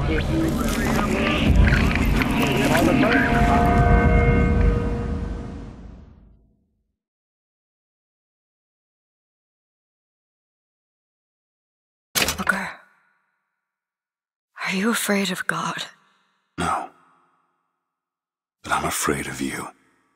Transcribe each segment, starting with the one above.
Booker, are you afraid of God? No. But I'm afraid of you.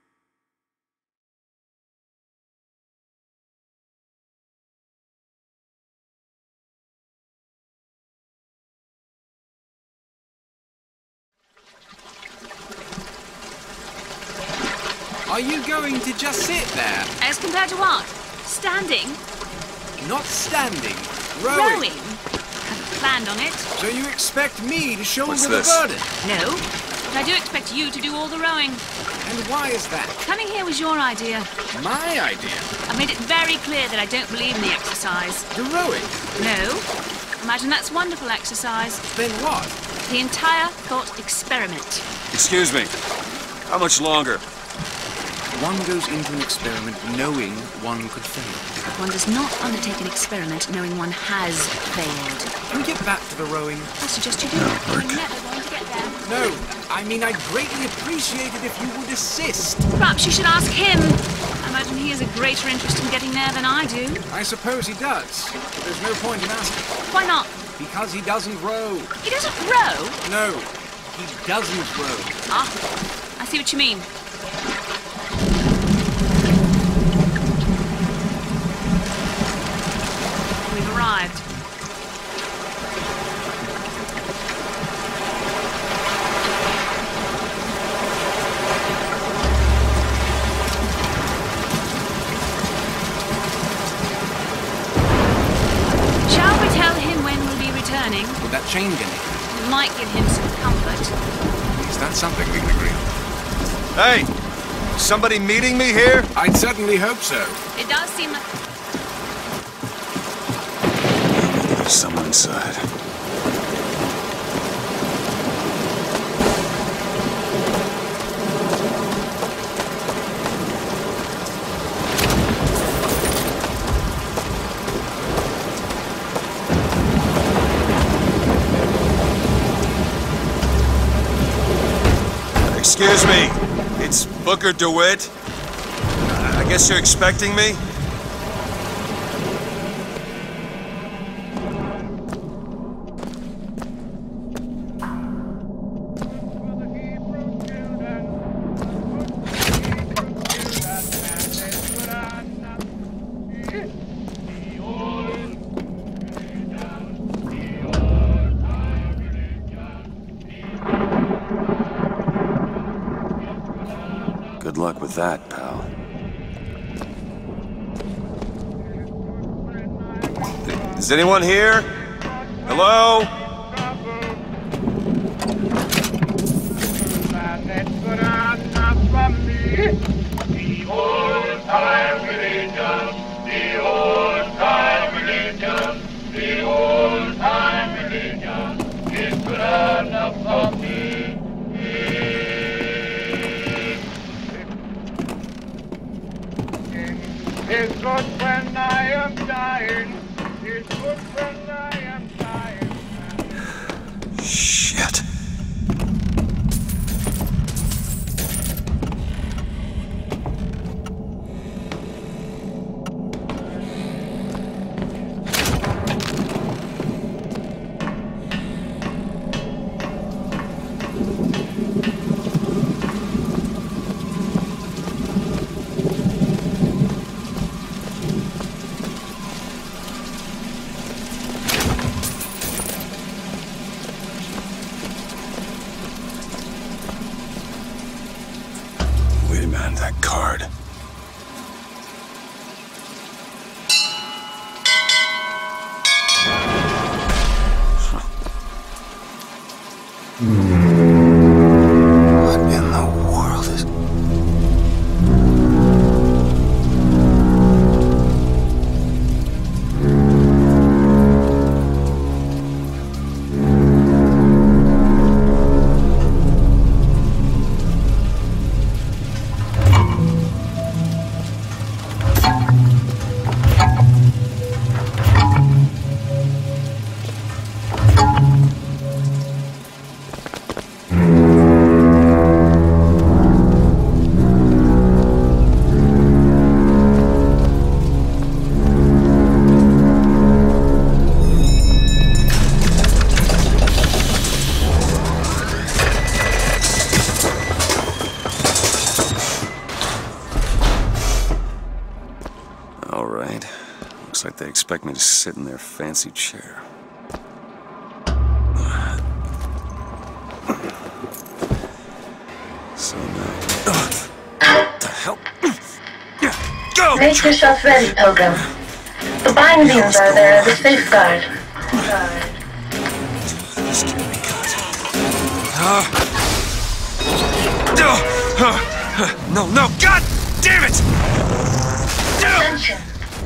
Are you going to just sit there? As compared to what? Standing? Not standing, rowing. Haven't planned on it. So you expect me to shoulder What's the this? burden? No, but I do expect you to do all the rowing. And why is that? Coming here was your idea. My idea? I've made it very clear that I don't believe in the exercise. The rowing? No. Imagine that's wonderful exercise. Then what? The entire thought experiment. Excuse me. How much longer? One goes into an experiment knowing one could fail. One does not undertake an experiment knowing one has failed. Can we get back to the rowing? I suggest you do. We're never going to get there. No, I mean I'd greatly appreciate it if you would assist. Perhaps you should ask him. I imagine he has a greater interest in getting there than I do. I suppose he does. But there's no point in asking. Why not? Because he doesn't row. He doesn't row? No, he doesn't row. Ah, I see what you mean. We've arrived. Shall we tell him when we'll be returning? Would that change anything? It might give him some comfort. Is that something we can agree on? Hey! Somebody meeting me here? I'd certainly hope so. It does seem like... There's someone inside. Excuse me. It's Booker DeWitt. I guess you're expecting me? Good luck with that, pal. Is anyone here? Hello? The old-time religion, the old-time religion, the old-time religion is good enough for me. It's good when I am dying. It's good when I am dying. Shit. Wait a minute, that card. What in the world is... like they expect me to sit in their fancy chair. So now... What the hell? Go! Make yourself ready, Pilgrim. The bindings are there as a safeguard. This can't be good. No, no, God damn it! Ascension.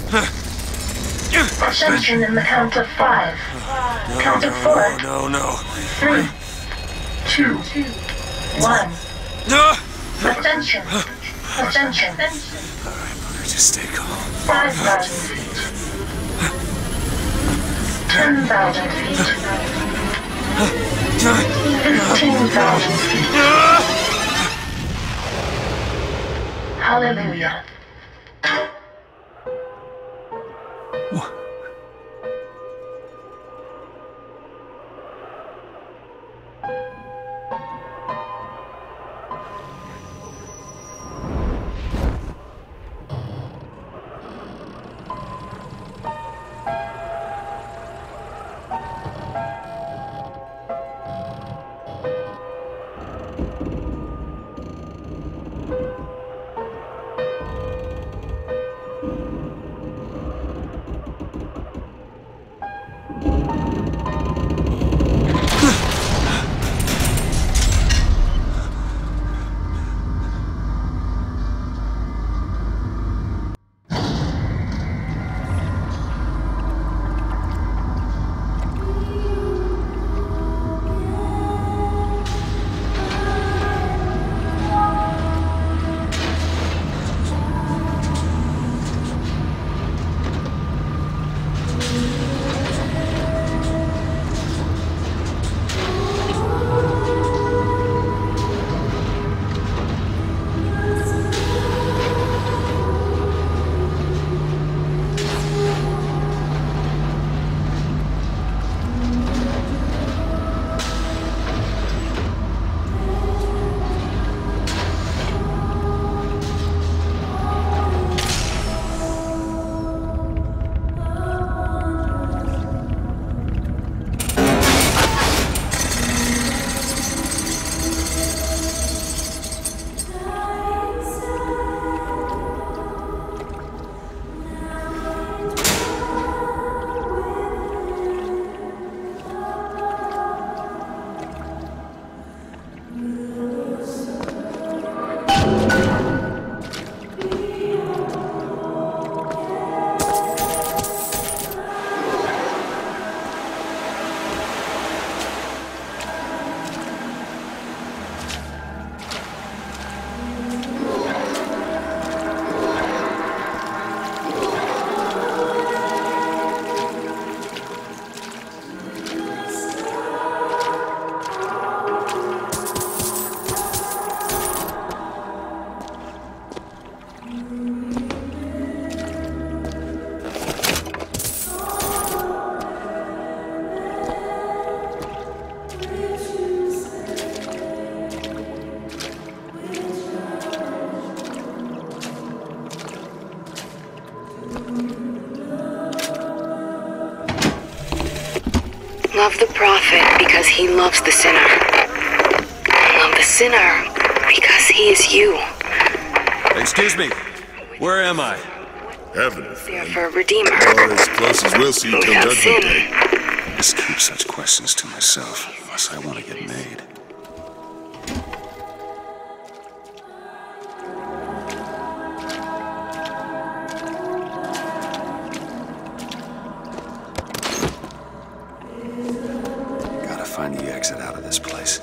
Ascension in the count of 5. Count of 4. No. 3, 2, 1. No! Ascension. Ascension. Better just stay calm. 5,000 feet. 10,000 feet. 15,000 feet. Hallelujah. Love the prophet because he loves the sinner. Love the sinner because he is you. Excuse me. Where am I? Heaven. There for a redeemer. Or as close as we'll see till Without Judgment sin. Day. I just keep such questions to myself, unless I want to get made. Gotta find the exit out of this place.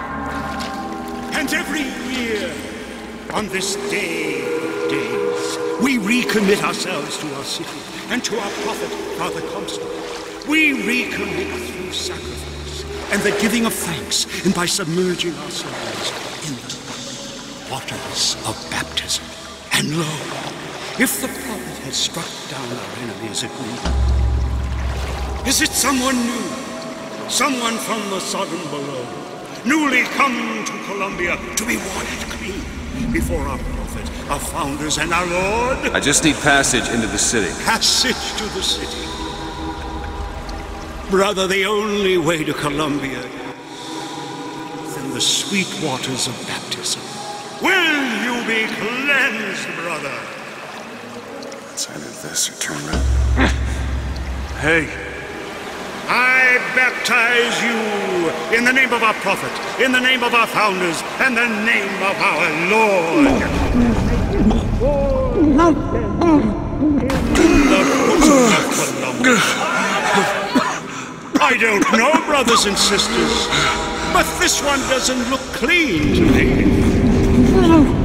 And every year, on this day of days, We recommit ourselves to our city and to our prophet, Father Comstock. We recommit through sacrifice and the giving of thanks, and by submerging ourselves in the waters of baptism. And lo, if the prophet has struck down our enemies at noon, is it someone new, someone from the Sodom below, newly come to Columbia to be washed clean before our prophet, our founders, and our Lord? I just need passage into the city. Passage to the city. Brother, the only way to Columbia is in the sweet waters of baptism. Will you be cleansed, brother? It's either this or turn around. Hey. I baptize you in the name of our prophet, in the name of our founders, and the name of our Lord. I don't know, brothers and sisters, but this one doesn't look clean to me.